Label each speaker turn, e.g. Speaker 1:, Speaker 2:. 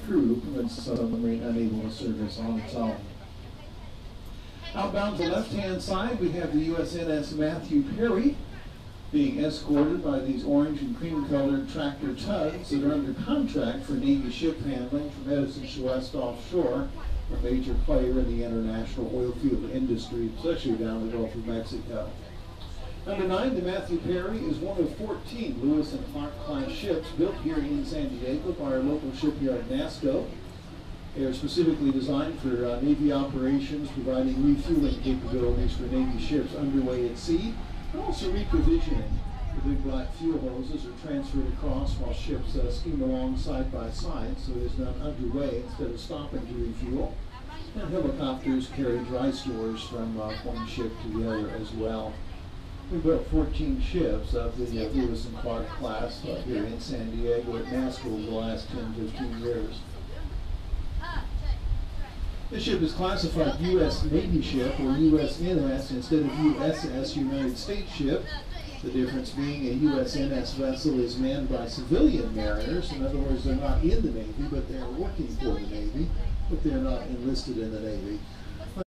Speaker 1: crew when the submarine unable to service on its own. Outbound to the left-hand side, we have the USNS Matthew Perry being escorted by these orange and cream-colored tractor tugs that are under contract for Navy ship handling from Edison to West Offshore, a major player in the international oil field industry, especially down the Gulf of Mexico. Number 9, the Matthew Perry is one of 14 Lewis and Clark class ships built here in San Diego by our local shipyard NASSCO. They are specifically designed for Navy operations, providing refueling capabilities for Navy ships underway at sea, and also reprovisioning. The big black fuel hoses are transferred across while ships steam along side by side, so it is done underway instead of stopping to refuel. And helicopters carry dry stores from one ship to the other as well. We built 14 ships of the Lewis and Clark class here in San Diego at NASSCO over the last 10-15 years. This ship is classified U.S. Navy ship or USNS instead of USS United States ship. The difference being a USNS vessel is manned by civilian mariners. In other words, they're not in the Navy, but they're working for the Navy, but they're not enlisted in the Navy.